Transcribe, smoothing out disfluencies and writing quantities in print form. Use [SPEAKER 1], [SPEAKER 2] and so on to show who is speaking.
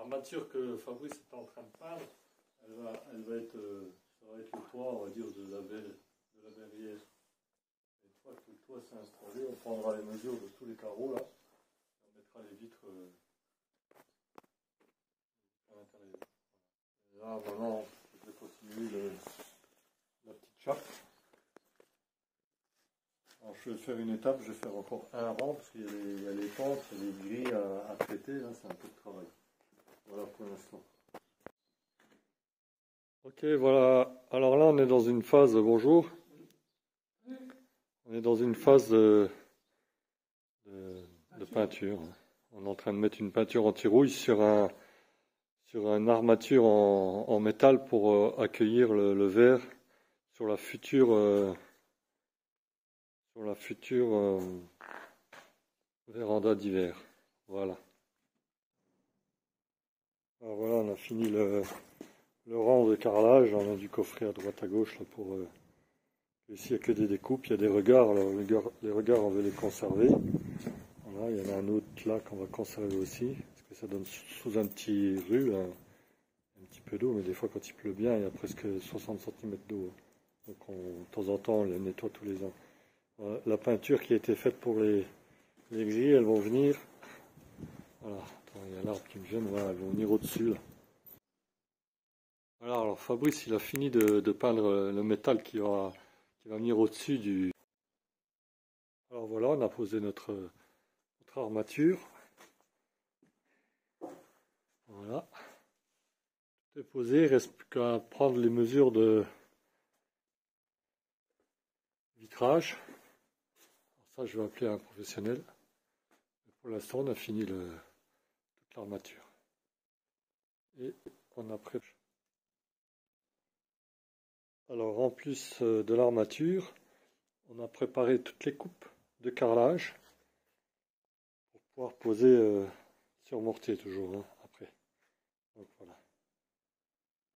[SPEAKER 1] l'armature que Fabrice est en train de peindre, elle va être, ça va être le toit, on va dire, de la verrière. Une fois que le toit s'est installé, on prendra les mesures de tous les carreaux là, et on mettra les vitres à l'intérieur. Et là, maintenant, je vais continuer la petite chape. Alors, je vais faire une étape, je vais faire encore un rang parce qu'il y a les pentes, il y a les grilles à traiter, là c'est un peu de travail. Voilà pour l'instant. Ok, voilà. Alors là, on est dans une phase, bonjour. On est dans une phase de peinture. On est en train de mettre une peinture anti-rouille sur une armature en métal pour accueillir le verre sur la future véranda d'hiver. Voilà. Alors voilà, on a fini le rang de carrelage. On a du coffret à droite à gauche là pour ici il n'y a que des découpes, il y a des regards. Alors, les regards on veut les conserver. Voilà, il y en a un autre là qu'on va conserver aussi, parce que ça donne sous un petit rue un petit peu d'eau, mais des fois quand il pleut bien, il y a presque 60 cm d'eau. Donc de temps en temps on les nettoie tous les ans. Voilà, la peinture qui a été faite pour les grilles, elles vont venir. Voilà, attends, il y a l'arbre qui me gêne, voilà, elles vont venir au-dessus là. Voilà, alors Fabrice il a fini de peindre le métal qui va venir au-dessus du... Alors voilà, on a posé notre armature. Voilà. Tout est posé, il ne reste plus qu'à prendre les mesures de vitrage. Alors ça, je vais appeler un professionnel. Pour l'instant, on a fini toute l'armature. Et on a préparé. Alors, en plus de l'armature, on a préparé toutes les coupes de carrelage pour pouvoir poser sur mortier toujours, hein,